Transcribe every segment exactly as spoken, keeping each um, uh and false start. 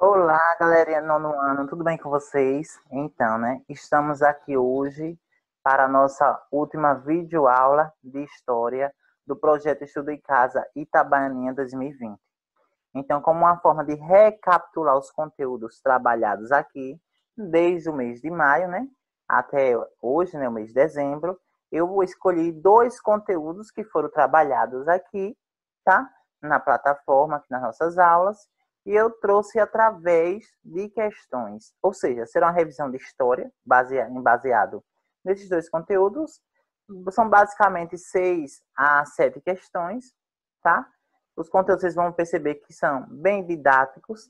Olá, galerinha do nono ano, tudo bem com vocês? Então, né, estamos aqui hoje para a nossa última videoaula de História do projeto Estudo em Casa Itabaianinha dois mil e vinte. Então, como uma forma de recapitular os conteúdos trabalhados aqui, desde o mês de maio, né, até hoje, né, o mês de dezembro, eu escolhi dois conteúdos que foram trabalhados aqui, tá? Na plataforma, aqui nas nossas aulas, e eu trouxe através de questões, ou seja, será uma revisão de história, baseado, baseado nesses dois conteúdos. São basicamente seis a sete questões, tá? Os conteúdos vocês vão perceber que são bem didáticos.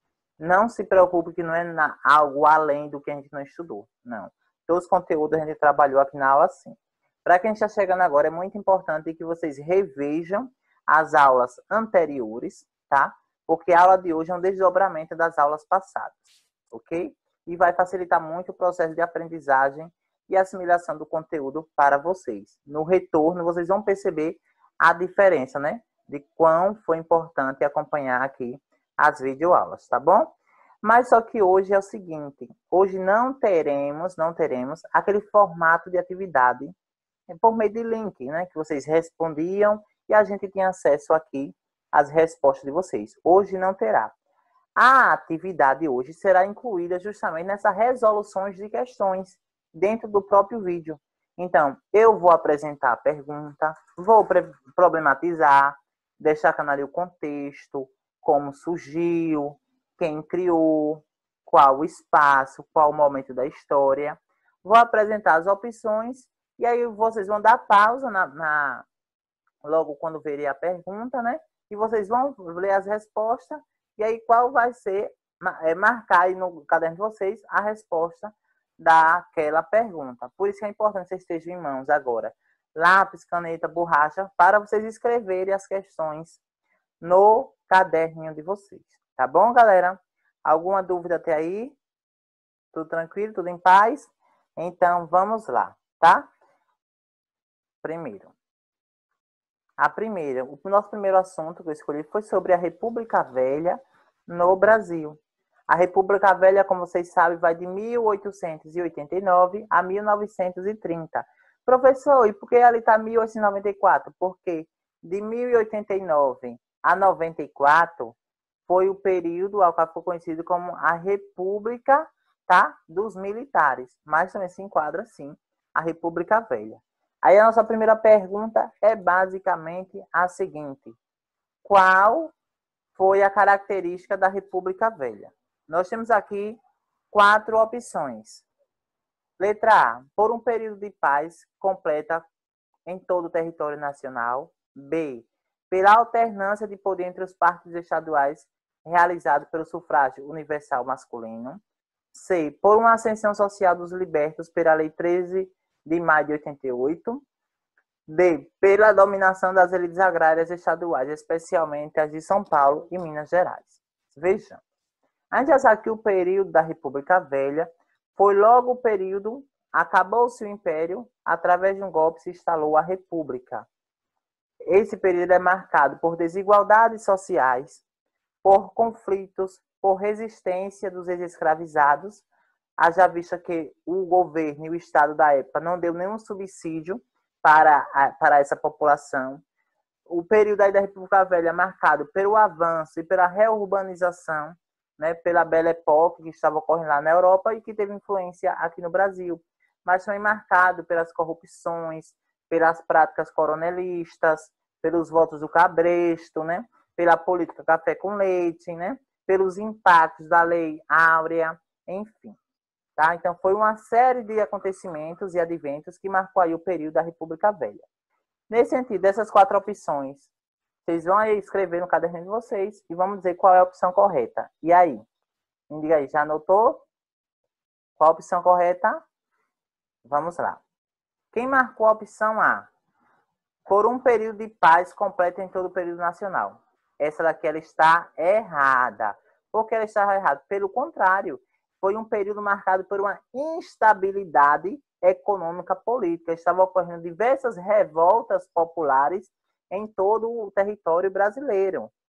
Não se preocupe que não é na, algo além do que a gente não estudou, não. Todos os conteúdos a gente trabalhou aqui na aula sim. Para quem está chegando agora, é muito importante que vocês revejam as aulas anteriores, tá? Porque a aula de hoje é um desdobramento das aulas passadas, ok? E vai facilitar muito o processo de aprendizagem e assimilação do conteúdo para vocês. No retorno, vocês vão perceber a diferença, né? De quão foi importante acompanhar aqui as videoaulas, tá bom? Mas só que hoje é o seguinte, hoje não teremos, não teremos aquele formato de atividade por meio de link, né? Que vocês respondiam e a gente tinha acesso aqui às respostas de vocês. Hoje não terá. A atividade hoje será incluída justamente nessas resoluções de questões dentro do próprio vídeo. Então, eu vou apresentar a pergunta, vou problematizar, deixar ali o contexto, como surgiu, quem criou, qual o espaço, qual o momento da história. Vou apresentar as opções e aí vocês vão dar pausa na, na, logo quando verem a pergunta, né? E vocês vão ler as respostas e aí qual vai ser, é, marcar aí no caderno de vocês a resposta daquela pergunta. Por isso que é importante que vocês estejam em mãos agora. Lápis, caneta, borracha, para vocês escreverem as questões no caderninho de vocês. Tá bom, galera? Alguma dúvida até aí? Tudo tranquilo? Tudo em paz? Então, vamos lá, tá? Primeiro. A primeira, o nosso primeiro assunto que eu escolhi foi sobre a República Velha no Brasil. A República Velha, como vocês sabem, vai de mil oitocentos e oitenta e nove a mil novecentos e trinta. Professor, e por que ali está mil oitocentos e noventa e quatro? Porque de mil e oitenta e nove a noventa e quatro foi o período ao qual ficou conhecido como a República, tá, dos Militares. Mas também se enquadra, sim, a República Velha. Aí a nossa primeira pergunta é basicamente a seguinte: qual foi a característica da República Velha? Nós temos aqui quatro opções. Letra A, por um período de paz completa em todo o território nacional. B, pela alternância de poder entre os partidos estaduais realizado pelo sufrágio universal masculino. C, por uma ascensão social dos libertos pela Lei treze de maio de oitenta e oito. D, pela dominação das elites agrárias estaduais, especialmente as de São Paulo e Minas Gerais. Vejamos. A gente já sabe que o período da República Velha foi logo o período, acabou-se o Império, através de um golpe se instalou a República. Esse período é marcado por desigualdades sociais, por conflitos, por resistência dos ex-escravizados, haja vista que o governo e o Estado da época não deu nenhum subsídio para, para essa população. O período aí da República Velha é marcado pelo avanço e pela reurbanização, né, pela Belle Époque que estava ocorrendo lá na Europa e que teve influência aqui no Brasil, mas também marcado pelas corrupções, pelas práticas coronelistas, pelos votos do cabresto, né, pela política café com leite, né, pelos impactos da Lei Áurea, enfim. Tá? Então, foi uma série de acontecimentos e adventos que marcou aí o período da República Velha. Nesse sentido, essas quatro opções, vocês vão aí escrever no caderninho de vocês e vamos dizer qual é a opção correta. E aí? Me diga aí, já anotou? Qual a opção correta? Vamos lá. Quem marcou a opção A? Por um período de paz completo em todo o período nacional. Essa daqui ela está errada. Por que ela está errada? Pelo contrário, foi um período marcado por uma instabilidade econômica política. Estavam ocorrendo diversas revoltas populares em todo o território brasileiro, tá?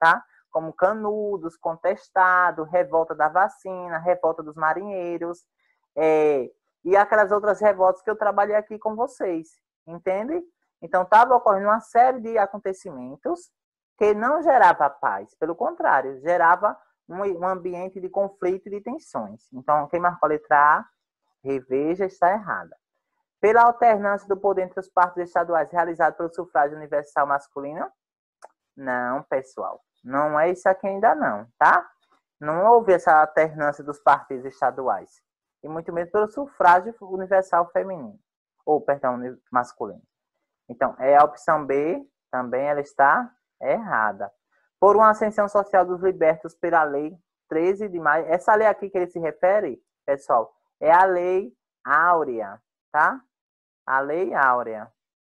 como Canudos, Contestado, Revolta da Vacina, Revolta dos Marinheiros, é, e aquelas outras revoltas que eu trabalhei aqui com vocês, entende? Então, estava ocorrendo uma série de acontecimentos que não gerava paz, pelo contrário, gerava um, um ambiente de conflito e de tensões. Então, quem marcou a letra A, reveja, está errada. Pela alternância do poder entre os partidos estaduais realizado pelo sufrágio universal masculino? Não, pessoal. Não é isso aqui ainda não, tá? Não houve essa alternância dos partidos estaduais. E muito menos pelo sufrágio universal feminino. Ou, perdão, masculino. Então, é a opção B, também ela está errada. Por uma ascensão social dos libertos pela lei treze de maio. Essa lei aqui que ele se refere, pessoal, é a lei áurea, tá? A lei áurea.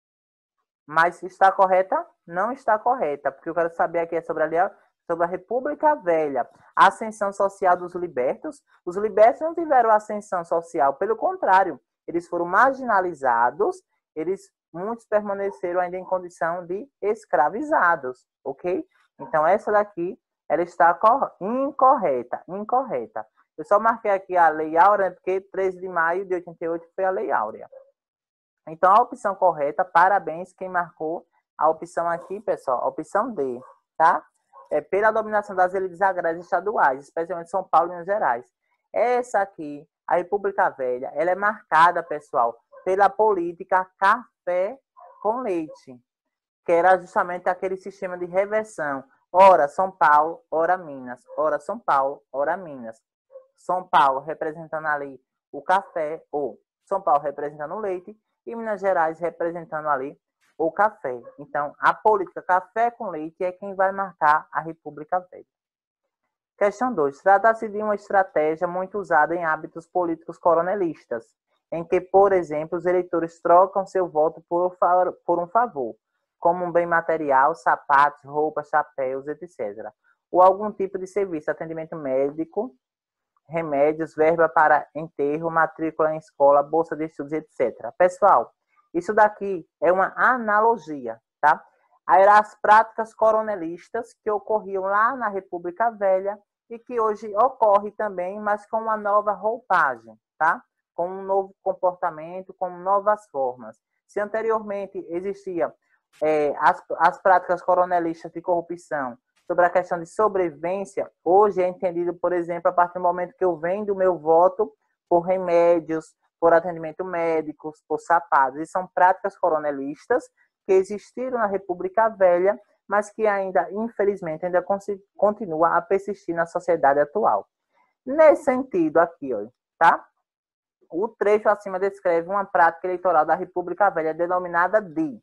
Mas está correta? Não está correta, porque eu quero saber aqui é sobre a lei, sobre a República Velha. A ascensão social dos libertos. Os libertos não tiveram ascensão social, pelo contrário, eles foram marginalizados, eles, muitos permaneceram ainda em condição de escravizados, ok? Então, essa daqui, ela está incorreta, incorreta. Eu só marquei aqui a lei áurea, porque treze de maio de oitenta e oito foi a lei áurea. Então, a opção correta, parabéns, quem marcou a opção aqui, pessoal, a opção D, tá? É pela dominação das elites agrárias estaduais, especialmente São Paulo e Minas Gerais. Essa aqui, a República Velha, ela é marcada, pessoal, pela política café com leite, que era justamente aquele sistema de reversão. Ora São Paulo, ora Minas. Ora São Paulo, ora Minas. São Paulo representando ali o café, ou São Paulo representando o leite, e Minas Gerais representando ali o café. Então, a política café com leite é quem vai marcar a República Velha. Questão dois. Trata-se de uma estratégia muito usada em hábitos políticos coronelistas, em que, por exemplo, os eleitores trocam seu voto por, por um favor, como um bem material, sapatos, roupas, chapéus, etcétera. Ou algum tipo de serviço, atendimento médico, remédios, verba para enterro, matrícula em escola, bolsa de estudos, etcétera. Pessoal, isso daqui é uma analogia, tá? Eram as práticas coronelistas que ocorriam lá na República Velha e que hoje ocorre também, mas com uma nova roupagem, tá? Com um novo comportamento, com novas formas. Se anteriormente existia é, as, as práticas coronelistas de corrupção, sobre a questão de sobrevivência, hoje é entendido, por exemplo, a partir do momento que eu vendo o meu voto por remédios, por atendimento médico, por sapatos. E são práticas coronelistas que existiram na República Velha, mas que ainda, infelizmente, ainda continua a persistir na sociedade atual. Nesse sentido aqui, ó, tá? O trecho acima descreve uma prática eleitoral da República Velha denominada de...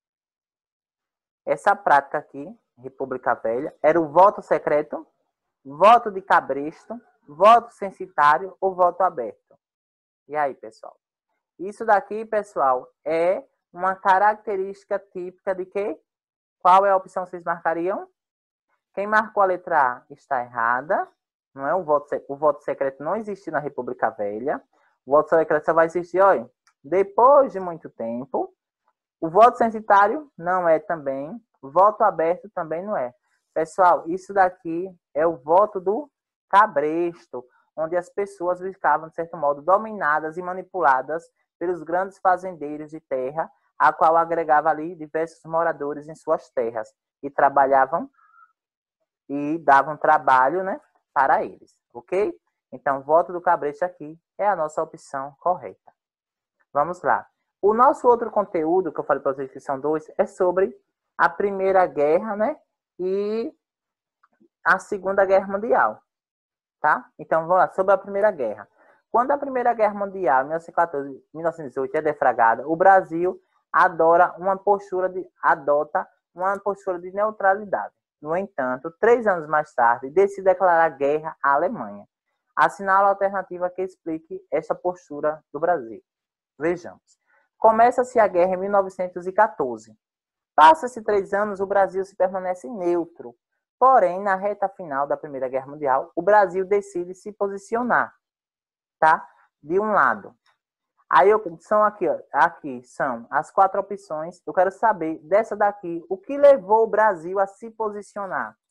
Essa prática aqui, República Velha, era o voto secreto, voto de cabresto, voto censitário ou voto aberto. E aí, pessoal? Isso daqui, pessoal, é uma característica típica de quê? Qual é a opção que vocês marcariam? Quem marcou a letra A está errada. Não é o voto, o voto secreto não existe na República Velha. O voto secreto só vai existir, olha, depois de muito tempo. O voto censitário não é também. O voto aberto também não é. Pessoal, isso daqui é o voto do cabresto, onde as pessoas ficavam, de certo modo, dominadas e manipuladas pelos grandes fazendeiros de terra, a qual agregava ali diversos moradores em suas terras e trabalhavam e davam trabalho, né, para eles, ok? Então, voto do cabresto aqui é a nossa opção correta. Vamos lá. O nosso outro conteúdo, que eu falei para vocês que são dois, é sobre a Primeira Guerra, né, e a Segunda Guerra Mundial, tá? Então, vamos lá, sobre a Primeira Guerra. Quando a Primeira Guerra Mundial, mil novecentos e quatorze, mil novecentos e dezoito, é deflagrada, o Brasil adora uma postura de, adota uma postura de neutralidade. No entanto, três anos mais tarde, decide declarar guerra à Alemanha. Assinala a alternativa que explique esta postura do Brasil. Vejamos. Começa-se a guerra em mil novecentos e quatorze. Passa-se três anos, o Brasil se permanece neutro. Porém, na reta final da Primeira Guerra Mundial, o Brasil decide se posicionar, tá? De um lado. Aí eu, são aqui, ó, aqui são as quatro opções. Eu quero saber dessa daqui, o que levou o Brasil a se posicionar?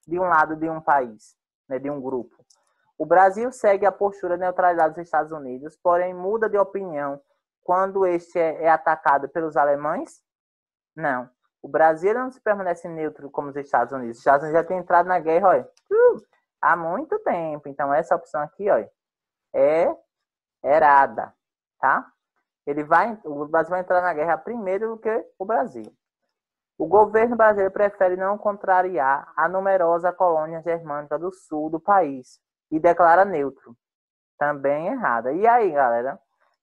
de um lado de um país, né, de um grupo. O Brasil segue a postura de neutralidade dos Estados Unidos, porém muda de opinião quando este é, é atacado pelos alemães? Não. O Brasil não se permanece neutro como os Estados Unidos. Os Estados Unidos já tem entrado na guerra, olha, há muito tempo. Então, essa opção aqui, olha, é errada, tá? Ele vai, o Brasil vai entrar na guerra primeiro do que o Brasil. O governo brasileiro prefere não contrariar a numerosa colônia germânica do sul do país e declara neutro. Também errada. E aí, galera?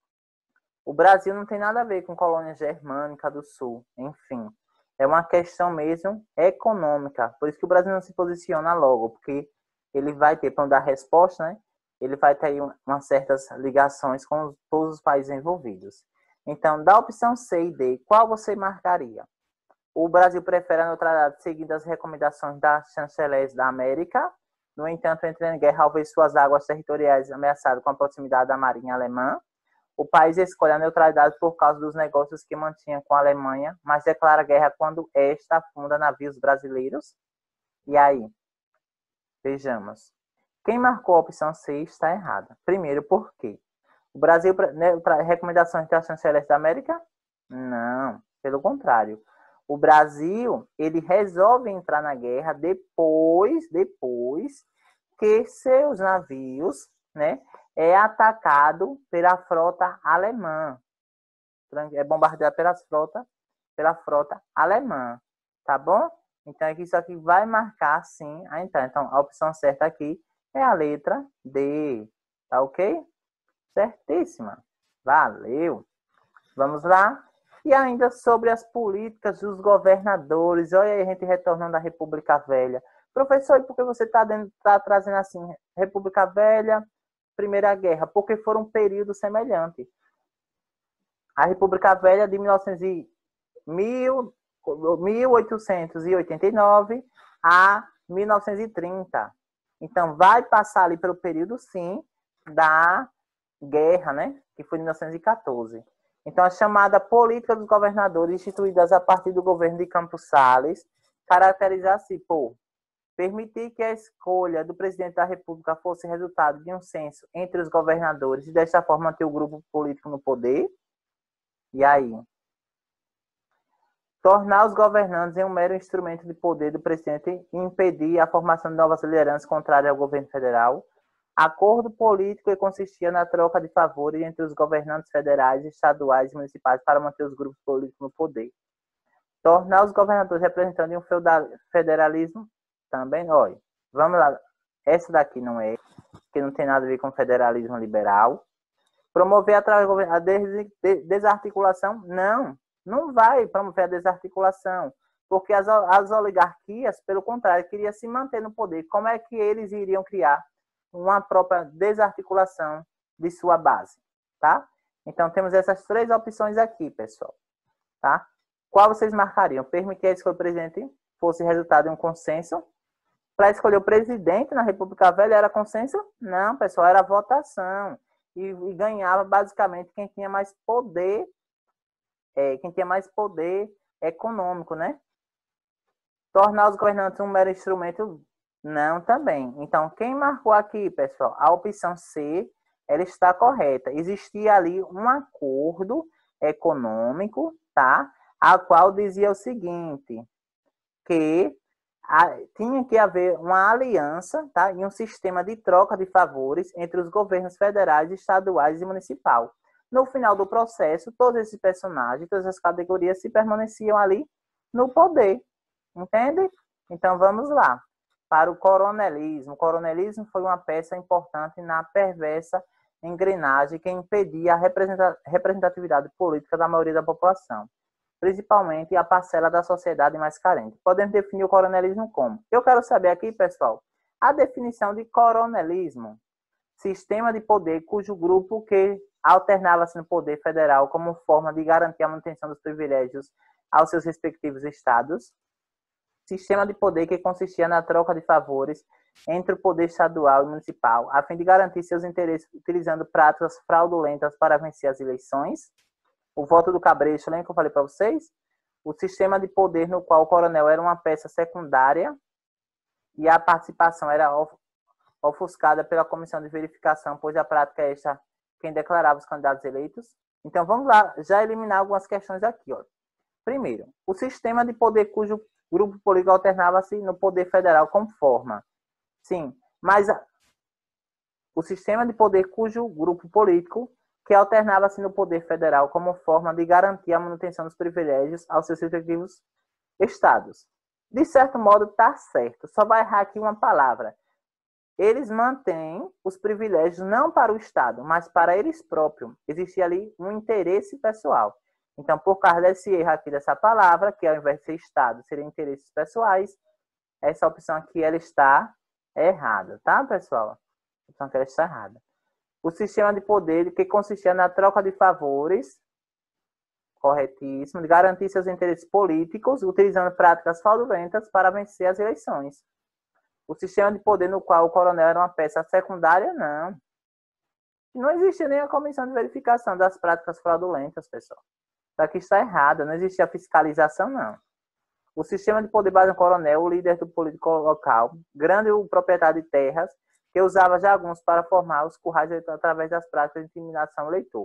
O Brasil não tem nada a ver com colônia germânica do sul. Enfim, é uma questão mesmo econômica. Por isso que o Brasil não se posiciona logo, porque ele vai ter, para dar resposta, né? Ele vai ter aí umas certas ligações com todos os países envolvidos. Então, da opção C e D, qual você marcaria? O Brasil prefere a neutralidade seguindo as recomendações da chanceler da América. No entanto, entra em guerra ao ver suas águas territoriais ameaçadas com a proximidade da marinha alemã. O país escolhe a neutralidade por causa dos negócios que mantinha com a Alemanha, mas declara guerra quando esta afunda navios brasileiros. E aí? Vejamos. Quem marcou a opção C está errada. Primeiro, por quê? O Brasil, né, recomendações da chanceler da América? Não, pelo contrário. O Brasil, ele resolve entrar na guerra depois, depois que seus navios, né, é atacado pela frota alemã. É bombardeado pela frota, pela frota alemã, tá bom? Então, aqui, isso aqui vai marcar, sim, a entrada. Então, a opção certa aqui é a letra D, tá ok? Certíssima. Valeu. Vamos lá. E ainda sobre as políticas dos governadores. Olha aí, a gente retornando à República Velha. Professor, e por que você está tá trazendo assim, República Velha, Primeira Guerra? Porque foram um período semelhante. A República Velha de mil oitocentos e oitenta e nove a mil novecentos e trinta. Então, vai passar ali pelo período, sim, da guerra, né? Que foi em mil novecentos e quatorze. Então, a chamada política dos governadores, instituídas a partir do governo de Campos Salles, caracteriza-se por permitir que a escolha do presidente da República fosse resultado de um censo entre os governadores e, desta forma, manter o grupo político no poder. E aí? Tornar os governantes em um mero instrumento de poder do presidente e impedir a formação de novas lideranças contrárias ao governo federal. Acordo político que consistia na troca de favores entre os governantes federais, estaduais e municipais para manter os grupos políticos no poder. Tornar os governadores representantes de um federalismo também, olha, vamos lá, essa daqui não é, que não tem nada a ver com federalismo liberal. Promover a desarticulação, não, não vai promover a desarticulação, porque as, as oligarquias, pelo contrário, queriam se manter no poder. Como é que eles iriam criar uma própria desarticulação de sua base, tá? Então, temos essas três opções aqui, pessoal, tá? Qual vocês marcariam? Permitir a escolha do presidente fosse resultado de um consenso. Para escolher o presidente na República Velha era consenso? Não, pessoal, era votação. E, e ganhava, basicamente, quem tinha mais poder, é, quem tinha mais poder econômico, né? Tornar os governantes um mero instrumento? Não, também. Então, quem marcou aqui, pessoal? A opção C, ela está correta. Existia ali um acordo econômico, tá? A qual dizia o seguinte, que a, tinha que haver uma aliança, tá? E um sistema de troca de favores entre os governos federais, estaduais e municipal. No final do processo, todos esses personagens, todas as categorias se permaneciam ali no poder. Entende? Então, vamos lá. Para o coronelismo. O coronelismo foi uma peça importante na perversa engrenagem que impedia a representatividade política da maioria da população, principalmente a parcela da sociedade mais carente. Podemos definir o coronelismo como? Eu quero saber aqui, pessoal, a definição de coronelismo. Sistema de poder cujo grupo que alternava-se no poder federal como forma de garantir a manutenção dos privilégios aos seus respectivos estados. Sistema de poder que consistia na troca de favores entre o poder estadual e municipal, a fim de garantir seus interesses utilizando práticas fraudulentas para vencer as eleições. O voto do cabresto, lembra que eu falei para vocês? O sistema de poder no qual o coronel era uma peça secundária. e a participação era ofuscada pela comissão de verificação, pois a prática é esta quem declarava os candidatos eleitos. Então, vamos lá, já eliminar algumas questões aqui. Ó. Primeiro, o sistema de poder cujo grupo político alternava-se no poder federal como forma. Sim, mas a, o sistema de poder cujo grupo político que alternava-se no poder federal como forma de garantir a manutenção dos privilégios aos seus respectivos estados. De certo modo, está certo. Só vai errar aqui uma palavra. Eles mantêm os privilégios não para o Estado, mas para eles próprios. Existe ali um interesse pessoal. Então, por causa desse erro aqui dessa palavra, que ao invés de ser Estado, seriam interesses pessoais, essa opção aqui ela está errada, tá, pessoal? A opção aqui ela está errada. O sistema de poder que consistia na troca de favores, corretíssimo, de garantir seus interesses políticos, utilizando práticas fraudulentas para vencer as eleições. O sistema de poder no qual o coronel era uma peça secundária, não. Não existia nem a comissão de verificação das práticas fraudulentas, pessoal. Isso aqui está errado, não existia fiscalização, não. O sistema de poder base no coronel, o líder do político local, grande o proprietário de terras, que usava jagunços para formar os currais através das práticas de intimidação do eleitor.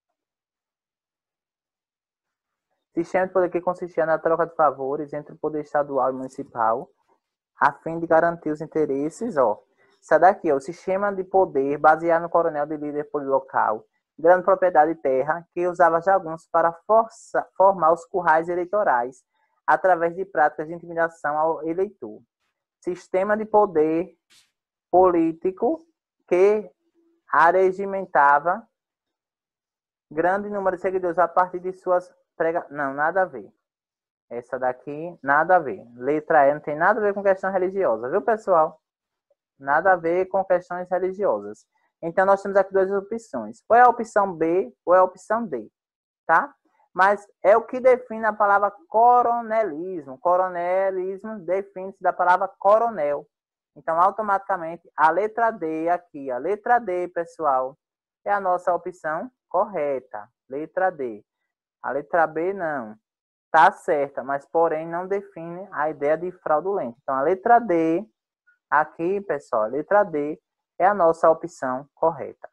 Sistema de poder que consistia na troca de favores entre o poder estadual e municipal, a fim de garantir os interesses, ó. Isso daqui, ó, o sistema de poder baseado no coronel de líder político local, grande propriedade de terra, que usava jagunços para força, formar os currais eleitorais, através de práticas de intimidação ao eleitor. Sistema de poder político que arregimentava grande número de seguidores a partir de suas pregações. Não, nada a ver. Essa daqui, nada a ver. Letra E não tem nada a ver com questão religiosa, viu, pessoal? Nada a ver com questões religiosas. Então, nós temos aqui duas opções. Ou é a opção B, ou é a opção D, tá? Mas é o que define a palavra coronelismo. Coronelismo define-se da palavra coronel. Então, automaticamente, a letra D aqui, a letra D, pessoal, é a nossa opção correta. Letra D. A letra B, não. Tá certa, mas, porém, não define a ideia de fraudulento. Então, a letra D, aqui, pessoal, a letra D é a nossa opção correta.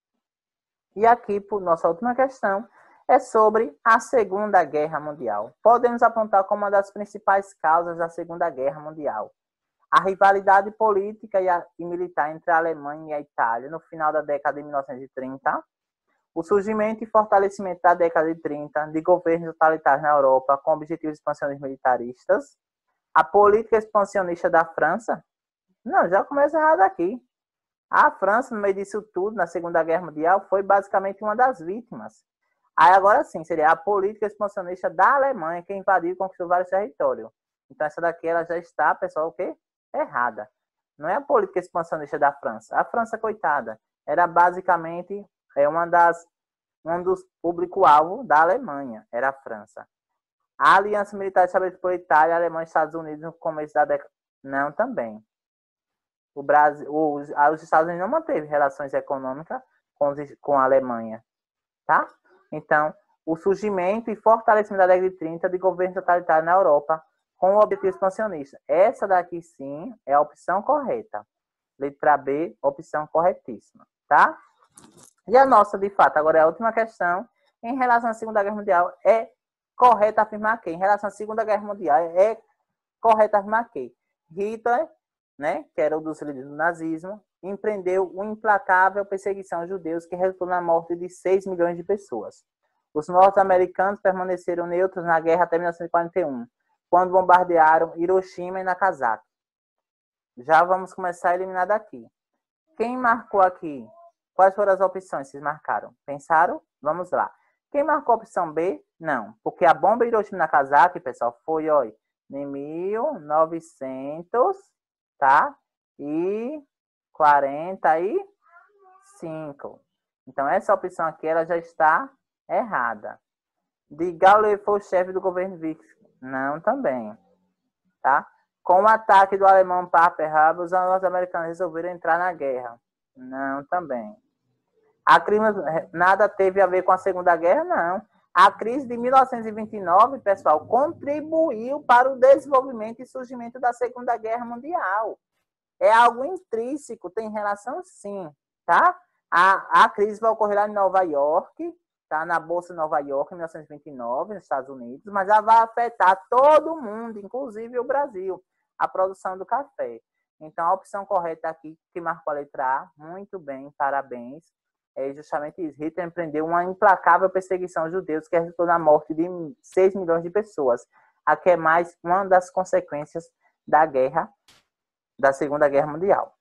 E aqui, por nossa última questão, é sobre a Segunda Guerra Mundial. Podemos apontar como uma das principais causas da Segunda Guerra Mundial a rivalidade política e, a, e militar entre a Alemanha e a Itália no final da década de mil novecentos e trinta, o surgimento e fortalecimento da década de trinta de governos totalitários na Europa com objetivos expansionistas militaristas, a política expansionista da França. Não, já começa errado aqui. A França, no meio disso tudo, na Segunda Guerra Mundial, foi basicamente uma das vítimas. Aí agora sim, seria a política expansionista da Alemanha, que invadiu e conquistou vários territórios. Então essa daqui ela já está, pessoal, o quê? Errada. Não é a política expansionista da França. A França, coitada, era basicamente é uma das, um dos público-alvo da Alemanha, era a França. A aliança militar estabelecida por Itália, Alemanha e Estados Unidos no começo da década... Não, também. O Brasil, os, os Estados Unidos não manteve relações econômicas com, os, com a Alemanha, tá? Então, o surgimento e fortalecimento da década de trinta de governo totalitário na Europa com o objetivo expansionista. Essa daqui, sim, é a opção correta. Letra B, opção corretíssima, tá? E a nossa, de fato, agora é a última questão. Em relação à Segunda Guerra Mundial, é correto afirmar que? Em relação à Segunda Guerra Mundial, é correto afirmar que Hitler, né, que era um dos líderes do nazismo, empreendeu uma implacável perseguição aos judeus que resultou na morte de seis milhões de pessoas. Os norte-americanos permaneceram neutros na guerra até mil novecentos e quarenta e um, quando bombardearam Hiroshima e Nagasaki. Já vamos começar a eliminar daqui. Quem marcou aqui? Quais foram as opções que vocês marcaram? Pensaram? Vamos lá. Quem marcou a opção B? Não, porque a bomba Hiroshima e Nagasaki, pessoal, foi ó, em mil e novecentos, tá? E quarenta e cinco. Então, essa opção aqui ela já está errada. De Gaulle foi o chefe do governo Vichy. Não, também. Tá? Com o ataque do alemão Pearl Harbor, os norte-americanos resolveram entrar na guerra. Não, também. A crime nada teve a ver com a Segunda Guerra? Não. A crise de mil novecentos e vinte e nove, pessoal, contribuiu para o desenvolvimento e surgimento da Segunda Guerra Mundial. É algo intrínseco, tem relação sim, tá? A, a crise vai ocorrer lá em Nova York, tá? Na Bolsa de Nova York, em mil novecentos e vinte e nove, nos Estados Unidos, mas ela vai afetar todo mundo, inclusive o Brasil, a produção do café. Então, a opção correta aqui, que marcou a letra A, muito bem, parabéns, é justamente isso. Hitler empreendeu uma implacável perseguição aos judeus que resultou na morte de seis milhões de pessoas. Aqui é mais uma das consequências da guerra, da Segunda Guerra Mundial.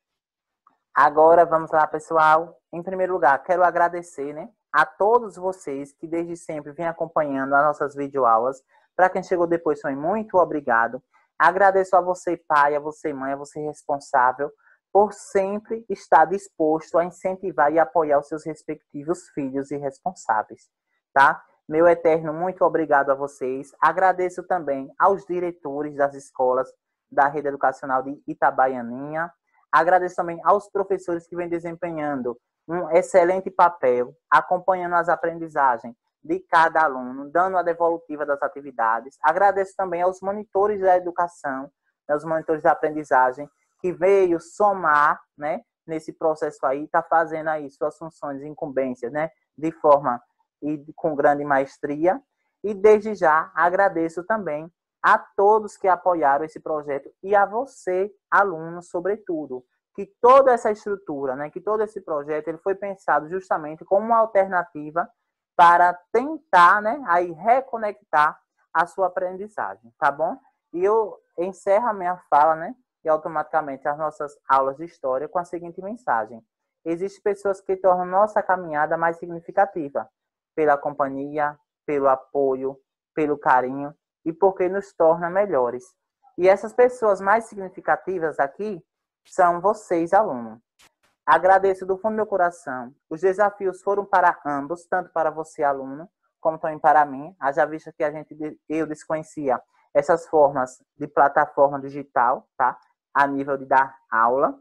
Agora, vamos lá, pessoal. Em primeiro lugar, quero agradecer, né, a todos vocês que desde sempre vêm acompanhando as nossas videoaulas. Para quem chegou depois, foi muito obrigado. Agradeço a você, pai, a você, mãe, a você, responsável, por sempre estar disposto a incentivar e apoiar os seus respectivos filhos e responsáveis, tá? Meu eterno muito obrigado a vocês. Agradeço também aos diretores das escolas da rede educacional de Itabaianinha. Agradeço também aos professores que vêm desempenhando um excelente papel, acompanhando as aprendizagens de cada aluno, dando a devolutiva das atividades. Agradeço também aos monitores da educação, aos monitores da aprendizagem, que veio somar, né, nesse processo aí, está fazendo aí suas funções e incumbências, né, de forma e com grande maestria. E desde já agradeço também a todos que apoiaram esse projeto e a você, aluno, sobretudo, que toda essa estrutura, né, que todo esse projeto, ele foi pensado justamente como uma alternativa para tentar, né, aí reconectar a sua aprendizagem, tá bom? E eu encerro a minha fala, né, e automaticamente as nossas aulas de história com a seguinte mensagem: existem pessoas que tornam nossa caminhada mais significativa pela companhia, pelo apoio, pelo carinho e porque nos torna melhores. E essas pessoas mais significativas aqui são vocês, alunos. Agradeço do fundo do meu coração. Os desafios foram para ambos, tanto para você, aluno, como também para mim. Haja vista que a gente, eu desconhecia essas formas de plataforma digital, tá? A nível de dar aula,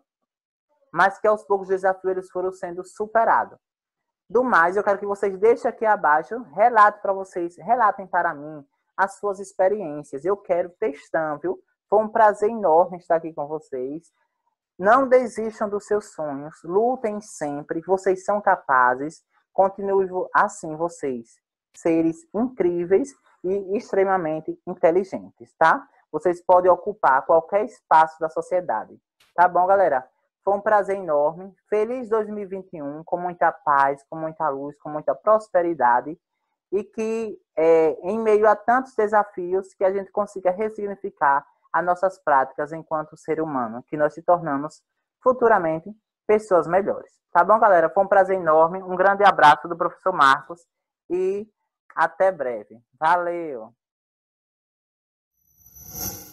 mas que aos poucos os desafios eles foram sendo superados. Do mais, eu quero que vocês deixem aqui abaixo, relatem para vocês, relatem para mim as suas experiências. Eu quero textão, viu? Foi um prazer enorme estar aqui com vocês. Não desistam dos seus sonhos, lutem sempre, vocês são capazes, continuem assim vocês, seres incríveis e extremamente inteligentes, tá? Vocês podem ocupar qualquer espaço da sociedade. Tá bom, galera? Foi um prazer enorme. Feliz dois mil e vinte e um, com muita paz, com muita luz, com muita prosperidade. E que, é, em meio a tantos desafios, que a gente consiga ressignificar as nossas práticas enquanto ser humano, que nós se tornamos futuramente pessoas melhores. Tá bom, galera? Foi um prazer enorme. Um grande abraço do professor Marcos e até breve. Valeu!